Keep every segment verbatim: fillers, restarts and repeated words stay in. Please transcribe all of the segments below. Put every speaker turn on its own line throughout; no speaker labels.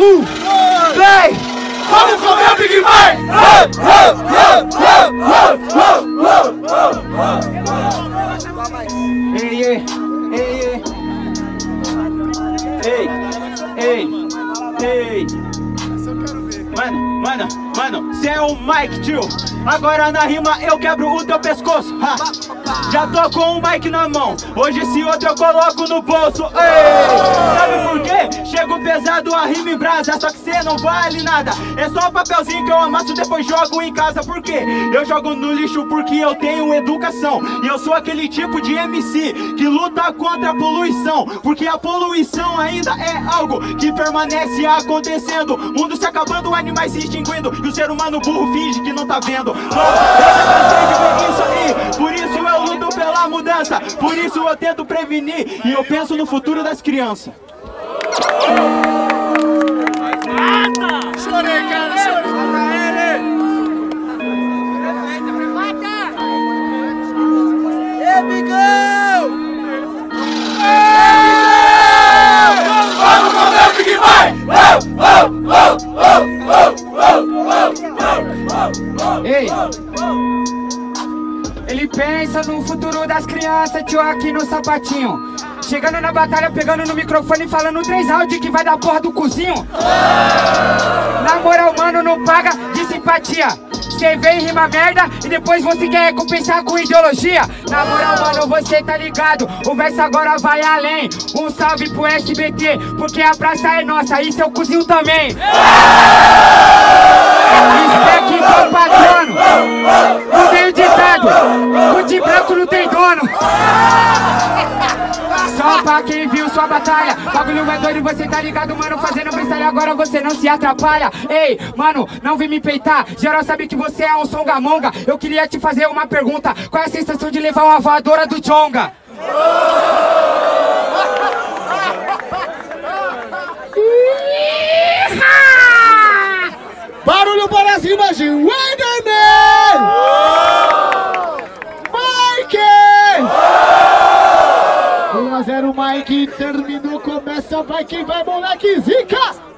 um, vem!
Vamos comer o Big Mac!
Ei, ei, ei, ei, ei, ei, ei. Mano, mano, mano, cê é um Mike, tio. Agora na rima eu quebro o teu pescoço. Ha. Já tô com um mic na mão, hoje esse outro eu coloco no bolso. Ei, sabe por quê? Chego pesado, a rima em brasa, só que cê não vale nada. É só o papelzinho que eu amasso, depois jogo em casa. Por quê? Eu jogo no lixo porque eu tenho educação. E eu sou aquele tipo de M C que luta contra a poluição, porque a poluição ainda é algo que permanece acontecendo. Mundo se acabando, animais se extinguindo, e o ser humano burro finge que não tá vendo. Mano, eu já cansei de ver isso aí, por isso eu luto pela mudança, por isso eu tento prevenir, e eu penso no futuro das crianças.
Chorei, cara, chorei. Mata ele!
Mata!
Ei, Bigão! Vamos comer o Big Mac!
Ei! Ele pensa no futuro das crianças, tio, aqui no sapatinho. Chegando na batalha, pegando no microfone, falando três áudios que vai dar porra do cozinho. Na moral, mano, não paga de simpatia. Cê vem e rima merda e depois você quer recompensar com ideologia. Na moral, mano, você tá ligado, o verso agora vai além. Um salve pro S B T, porque a praça é nossa e seu cozinho também. Respect pro patrono. Não tem ditado, o de branco não tem dono. Só pra quem viu sua batalha, bagulho é doido, você tá ligado, mano, fazendo freestyle agora você não se atrapalha. Ei, mano, não vem me peitar, geral sabe que você é um songamonga. Eu queria te fazer uma pergunta, qual é a sensação de levar uma voadora do Jonga?
Barulho para as rimas de Wenderman! Mike! um a zero Mike, terminou, começa, vai quem vai, moleque, zica!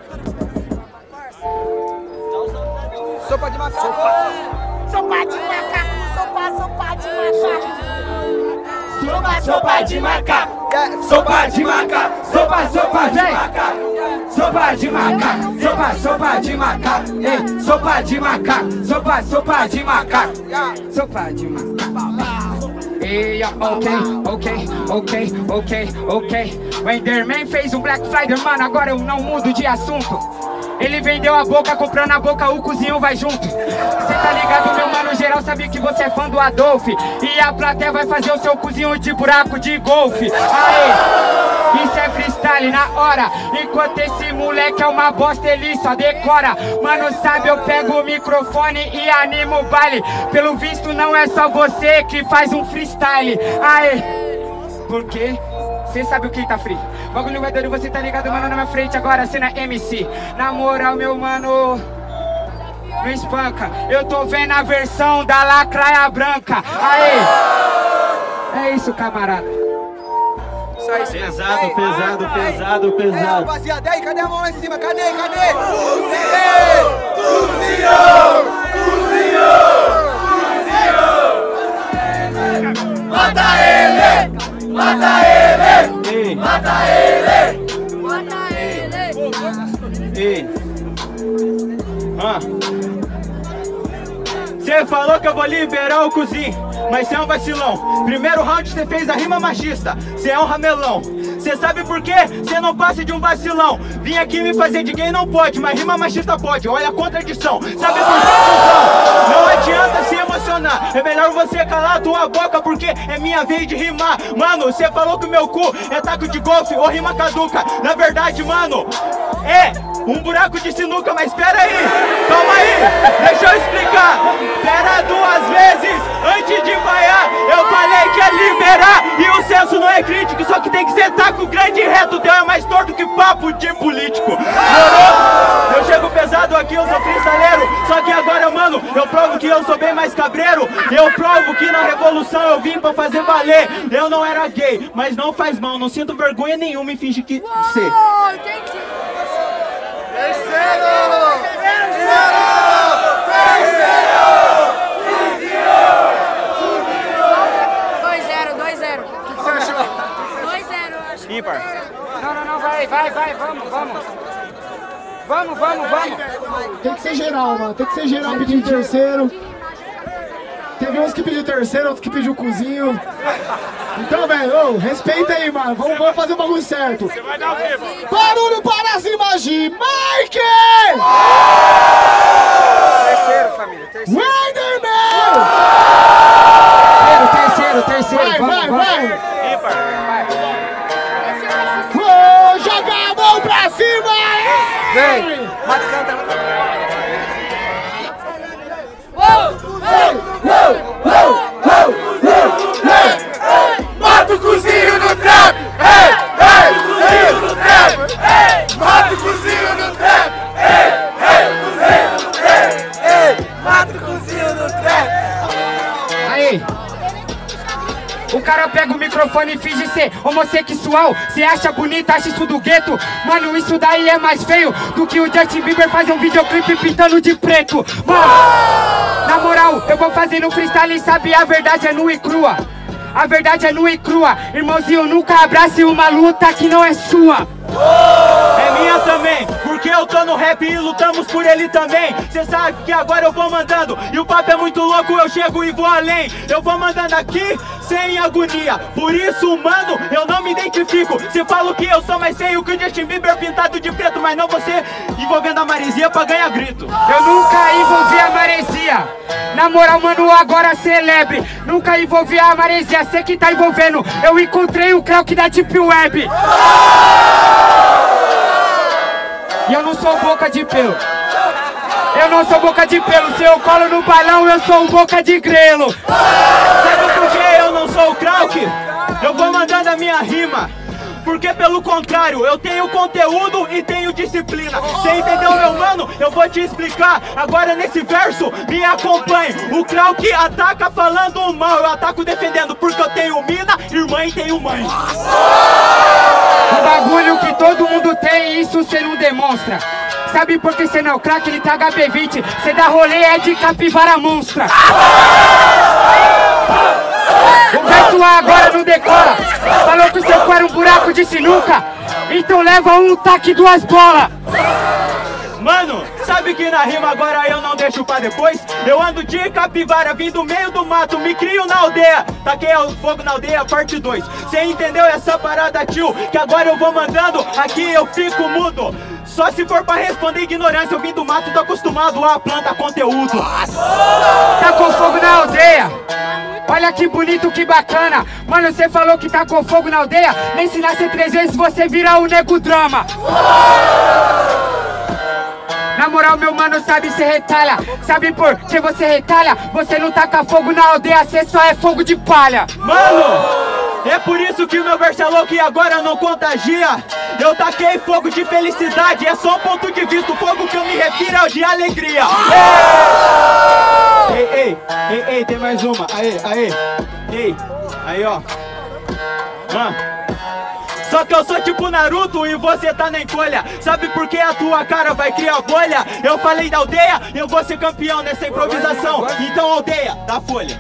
Sopa de macaco! Sopa de macaco! Sopa, sopa de macaco!
Sopa, sopa de macaco! Sopa de macaco!
Sopa, sopa, vem! Sopa de macaco, sopa, sopa de macaco. Ei, sopa de macaco, sopa, sopa de macaco. Sopa de macaco. Ei, ok, ok, ok, ok, ok. O Enderman fez um Black Friday, mano, agora eu não mudo de assunto. Ele vendeu a boca, comprando a boca, o cozinho vai junto. Cê tá ligado, meu mano, geral sabe que você é fã do Adolf. E a plateia vai fazer o seu cozinho de buraco de golfe. Aê, isso é freestyle na hora. Enquanto esse moleque é uma bosta, ele só decora. Mano, sabe, eu pego o microfone e animo o baile. Pelo visto não é só você que faz um freestyle. Aê, por quê? Cê sabe o que tá free. Bagulho é doido, você tá ligado, mano, na minha frente agora, cê na M C. Na moral, meu mano, não espanca. Eu tô vendo a versão da lacraia branca. Aê, é isso, camarada.
Pesado, pesado, pesado, pesado.
Rapaziada, aí, cadê a mão lá em cima? Cadê, cadê?
Cozinhou! Cozinhou! Cozinhou! Mata ele! Mata ele!
Ei,
Mata ele!
Mata ele!
ei. Ah. Cê falou que eu vou liberar o cozinho, mas cê é um vacilão. Primeiro round cê fez a rima machista, cê é um ramelão. Cê sabe por quê? Cê não passa de um vacilão. Vim aqui me fazer de gay não pode, mas rima machista pode, olha a contradição. Sabe por quê, cuzão? Não adianta se emocionar, é melhor você calar a tua boca, porque é minha vez de rimar. Mano, cê falou que o meu cu é taco de golfe ou rima caduca. Na verdade, mano, é um buraco de sinuca, mas pera aí, calma aí, deixa eu explicar. Pera duas vezes, antes de vaiar, eu falei que ia liberar. E o senso não é crítico, só que tem que ser taco grande e reto. Teu é mais torto que papo de político. Morou? Eu chego pesado aqui, eu sou freestaleiro. Só que agora, mano, eu provo que eu sou bem mais cabreiro. Eu provo que na revolução eu vim pra fazer valer. Eu não era gay, mas não faz mal, não sinto vergonha nenhuma em fingir que ser.
Oh, entendi.
Vamos, vamos, vamos.
Tem que ser geral, mano. Tem que ser geral pedindo terceiro. Teve uns que pediu terceiro, outros que pediu cozinho. Então, velho, oh, respeita aí, mano. Vamos, vamos fazer o bagulho certo. Você vai dar o quê, mano? Barulho para cima de Mike!
Terceiro, família, terceiro.
Wenderman!
Terceiro, terceiro, terceiro.
Vai,
vamos,
vai,
vamos.
vai!
Vai.
Oh, joga a mão pra cima!
Vem! Mata, canta.
Mata o cozinho no trap! Ei, ei, cozinho no trap! Mata o cozinho no trap! Ei, ei, cozinho no trap!
Ei, mata o cozinho no trap!
Aí. O cara pega o microfone e finge ser homossexual. Cê acha bonita, acha isso do gueto. Mano, isso daí é mais feio do que o Justin Bieber fazer um videoclipe pintando de preto. Mano, na moral, eu vou fazer no freestyle e sabe, a verdade é nua e crua. A verdade é nua e crua. Irmãozinho, nunca abrace uma luta que não é sua.
É minha também, porque eu tô no rap e lutamos por ele também. Cê sabe que agora eu vou mandando e o papo é muito louco, eu chego e vou além. Eu vou mandando aqui sem agonia, por isso, mano, eu não me identifico. Cê fala que eu sou mais feio que o Justin Bieber pintado de preto, mas não você envolvendo a maresia pra ganhar grito.
Eu nunca envolvi a maresia. Na moral, mano, agora celebre. Nunca envolvi a maresia, cê que tá envolvendo. Eu encontrei o Krauk da Deep Web. E eu não sou boca de pelo. Eu não sou boca de pelo. Se eu colo no balão, eu sou um boca de grelo.
Sabe por que eu não sou o Krauk? Eu vou mandando a minha rima. Porque pelo contrário, eu tenho conteúdo e tenho disciplina. Cê entendeu, meu mano? Eu vou te explicar. Agora nesse verso, me acompanhe. O Krauk ataca falando mal, eu ataco defendendo. Porque eu tenho mina, irmã e tenho mãe.
O bagulho que todo mundo tem, isso cê não demonstra. Sabe por que cê não é o craque? Ele tá H P vinte. Cê dá rolê é de capivara monstra. O verso A agora não decola. Falou que o seu cu era um buraco de sinuca. Então leva um taque, duas bolas.
Mano, sabe que na rima agora eu não deixo pra depois? Eu ando de capivara, vim do meio do mato, me crio na aldeia. Taquei o fogo na aldeia, parte dois. Cê entendeu essa parada, tio? Que agora eu vou mandando, aqui eu fico mudo. Só se for pra responder ignorância, eu vim do mato, tô acostumado a plantar conteúdo.
Tacou fogo na aldeia. Olha que bonito, que bacana. Mano, você falou que tacou fogo na aldeia. Nem se nascer três vezes você vira o nego drama. Na moral, meu mano, sabe, cê retalha. Sabe por que você retalha? Você não taca fogo na aldeia, cê só é fogo de palha.
Mano, é por isso que o meu verso é louco e agora não contagia. Eu taquei fogo de felicidade, é só um ponto de vista. O fogo que eu me refiro é o de alegria. Ei, ei, ei, ei, tem mais uma. Aê, aê, ei, aí ó. Mano, só que eu sou tipo Naruto e você tá na encolha. Sabe por que a tua cara vai criar bolha? Eu falei da aldeia, eu vou ser campeão nessa improvisação. Então aldeia, da folha.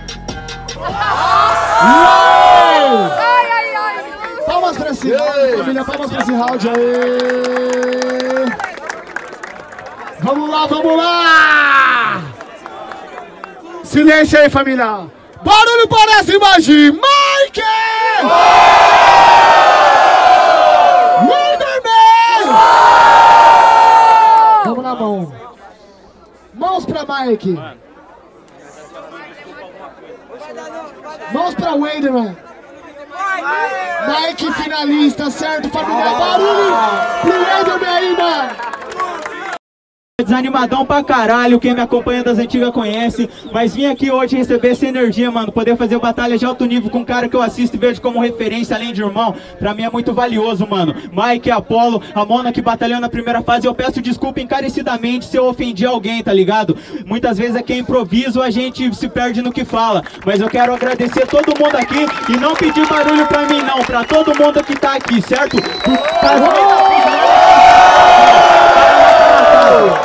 Uou!
Ai, ai, ai.
Palmas pra esse round, família, palmas pra esse round aí. Vamos lá, vamos lá! Silêncio aí, família. Barulho para cima de Mike! Wenderman! Vamos na mão. Mãos pra Mike. Mãos pra Wenderman. Mike finalista, certo, família? Barulho pro Wenderman aí, mano.
Desanimadão pra caralho, quem me acompanha das antigas conhece. Mas vim aqui hoje receber essa energia, mano. Poder fazer batalha de alto nível com um cara que eu assisto e vejo como referência, além de irmão. Pra mim é muito valioso, mano. Mike, Apollo, a Mona que batalhou na primeira fase. Eu peço desculpa encarecidamente se eu ofendi alguém, tá ligado? Muitas vezes aqui é improviso, a gente se perde no que fala. Mas eu quero agradecer todo mundo aqui e não pedir barulho pra mim não, pra todo mundo que tá aqui, certo? Por...